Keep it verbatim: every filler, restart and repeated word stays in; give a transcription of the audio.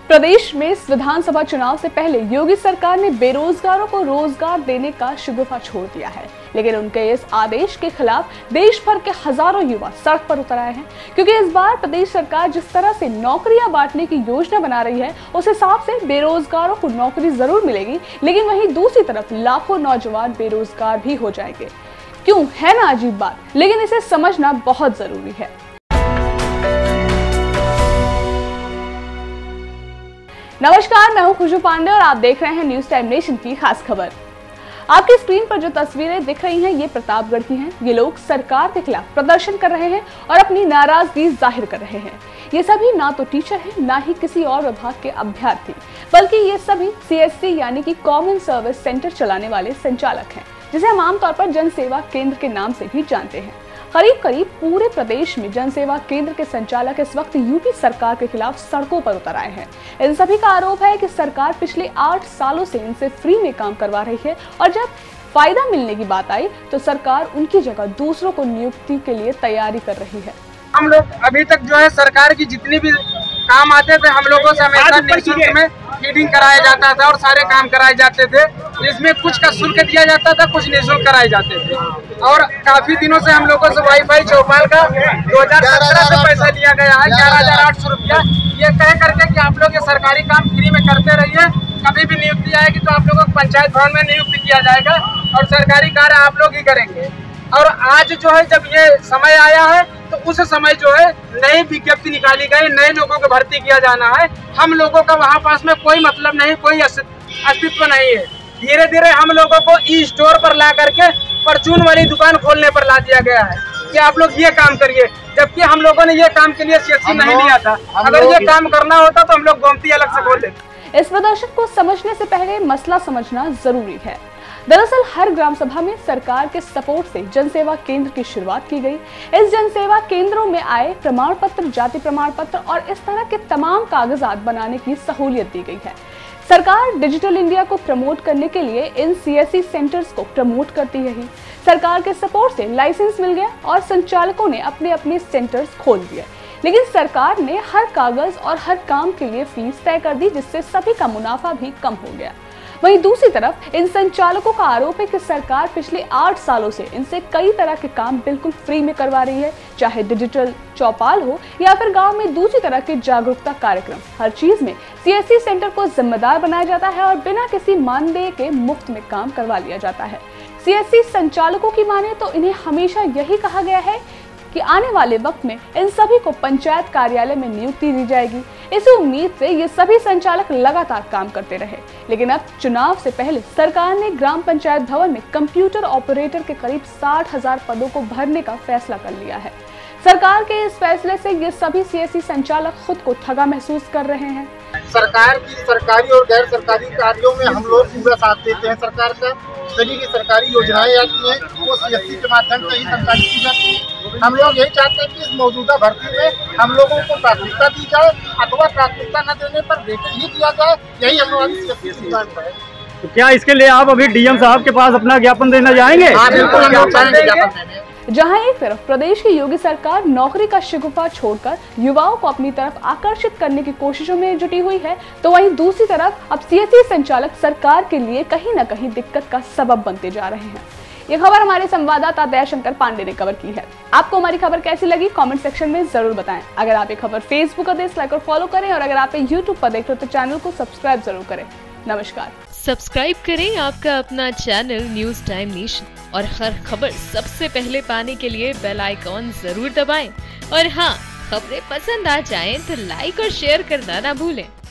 प्रदेश में इस विधानसभा चुनाव से पहले योगी सरकार ने बेरोजगारों को रोजगार देने का शगुफा छोड़ दिया है, लेकिन उनके इस आदेश के खिलाफ देश भर के हजारों युवा सड़क पर उतर आए हैं, क्योंकि इस बार प्रदेश सरकार जिस तरह से नौकरियां बांटने की योजना बना रही है, उस हिसाब से बेरोजगारों को नौकरी जरूर मिलेगी, लेकिन वहीं दूसरी तरफ लाखों नौजवान बेरोजगार भी हो जाएंगे। क्यों है ना अजीब बात, लेकिन इसे समझना बहुत जरूरी है। नमस्कार, मैं हूं खुशबू पांडे और आप देख रहे हैं न्यूज टाइम नेशन की खास खबर। आपकी स्क्रीन पर जो तस्वीरें दिख रही हैं ये प्रतापगढ़ की हैं। ये लोग सरकार के खिलाफ प्रदर्शन कर रहे हैं और अपनी नाराजगी जाहिर कर रहे हैं। ये सभी ना तो टीचर हैं, ना ही किसी और विभाग के अभ्यर्थी, बल्कि ये सभी सी एस सी यानी कि कॉमन सर्विस सेंटर चलाने वाले संचालक हैं, जिसे हम आमतौर पर जन सेवा केंद्र के नाम से भी जानते हैं। करीब करीब पूरे प्रदेश में जन सेवा केंद्र के संचालक इस वक्त यूपी सरकार के खिलाफ सड़कों पर उतर आए हैं। इन सभी का आरोप है कि सरकार पिछले आठ सालों से इनसे फ्री में काम करवा रही है और जब फायदा मिलने की बात आई तो सरकार उनकी जगह दूसरों को नियुक्ति के लिए तैयारी कर रही है। हम लोग अभी तक जो है सरकार की जितनी भी काम आते थे हम लोगों से हमेशा निःशुल्क में फीडिंग कराया जाता था और सारे काम कराए जाते थे। इसमें कुछ का शुल्क दिया जाता था, कुछ निःशुल्क कराए जाते थे। और काफी दिनों से हम लोगों से वाईफाई चौपाल का दो हजार सत्रह से पैसा लिया गया है, ग्यारह हजार आठ सौ रुपया, ये कह करके कि आप लोग ये सरकारी काम फ्री में करते रहिए, कभी भी नियुक्ति आएगी तो आप लोगों को पंचायत भवन में नियुक्त किया जाएगा और सरकारी कार्य आप लोग ही करेंगे। और आज जो है जब ये समय आया है तो उस समय जो है नई विज्ञप्ति निकाली गई, नए लोगों को भर्ती किया जाना है। हम लोगों का वहाँ पास में कोई मतलब नहीं, कोई अस्तित्व नहीं है। धीरे धीरे हम लोगों को ई स्टोर पर ला करके परचून वाली दुकान खोलने पर ला दिया गया है कि आप लोग ये काम करिए, जबकि हम लोगों ने ये काम के लिए सी एस सी नहीं लिया था। अगर ये काम करना होता तो हम लोग गोमती अलग से खोल लेते। इस प्रदर्शन को समझने से पहले मसला समझना जरूरी है। दरअसल हर ग्राम सभा में सरकार के सपोर्ट से जनसेवा केंद्र की शुरुआत की गई। इस जनसेवा केंद्रों में आए प्रमाण पत्र, जाति प्रमाण पत्र और इस तरह के तमाम कागजात बनाने की सहूलियत दी गई है। सरकार डिजिटल इंडिया को प्रमोट करने के लिए इन सी एस सी सेंटर्स को प्रमोट करती है ही। सरकार के सपोर्ट से लाइसेंस मिल गया और संचालकों ने अपने अपने सेंटर्स खोल दिए, लेकिन सरकार ने हर कागज और हर काम के लिए फीस तय कर दी, जिससे सभी का मुनाफा भी कम हो गया। वहीं दूसरी तरफ इन संचालकों का आरोप है कि सरकार पिछले आठ सालों से इनसे कई तरह के काम बिल्कुल फ्री में करवा रही है, चाहे डिजिटल चौपाल हो या फिर गांव में दूसरी तरह के जागरूकता कार्यक्रम। हर चीज में सी एस सी सेंटर को जिम्मेदार बनाया जाता है और बिना किसी मानदेय के मुफ्त में काम करवा लिया जाता है। सी एस सी संचालकों की माने तो इन्हें हमेशा यही कहा गया है कि आने वाले वक्त में इन सभी को पंचायत कार्यालय में नियुक्ति दी जाएगी। इसी उम्मीद से ये सभी संचालक लगातार काम करते रहे, लेकिन अब चुनाव से पहले सरकार ने ग्राम पंचायत भवन में कंप्यूटर ऑपरेटर के करीब साठ हजार पदों को भरने का फैसला कर लिया है। सरकार के इस फैसले से ये सभी सी एस सी संचालक खुद को ठगा महसूस कर रहे हैं। सरकार की सरकारी और गैर सरकारी कार्यों में हम लोग पूरा साथ देते हैं। सरकार का सभी की सरकारी योजनाएं आती हैं वो सी एस सी के माध्यम से ही संचालित की जाती है। हम लोग यही चाहते हैं कि इस मौजूदा भर्ती में हम लोगों को प्राथमिकता दी जाए अथवा प्राथमिकता न देने पर वेतन ही दिया जाए। यही हम लोग सी एस सी की मांग है। तो क्या इसके लिए आप अभी डी एम साहब के पास अपना ज्ञापन देना जाएंगे? हाँ, बिल्कुल हम लोग जाएंगे। जहां एक तरफ प्रदेश की योगी सरकार नौकरी का शगुफा छोड़कर युवाओं को अपनी तरफ आकर्षित करने की कोशिशों में जुटी हुई है, तो वहीं दूसरी तरफ अब सी एस सी संचालक सरकार के लिए कहीं न कहीं दिक्कत का सबब बनते जा रहे हैं। ये खबर हमारे संवाददाता दयाशंकर पांडे ने कवर की है। आपको हमारी खबर कैसी लगी कमेंट सेक्शन में जरूर बताएं। अगर आप ये खबर फेसबुक पर देख लाइक और फॉलो करें और अगर आप यूट्यूब पर देख रहे हो तो चैनल को सब्सक्राइब जरूर करें। नमस्कार। सब्सक्राइब करें आपका अपना चैनल न्यूज टाइम नेशन और हर खबर सबसे पहले पाने के लिए बेल आइकॉन जरूर दबाएं। और हाँ, खबरें पसंद आ जाएं तो लाइक और शेयर करना ना भूलें।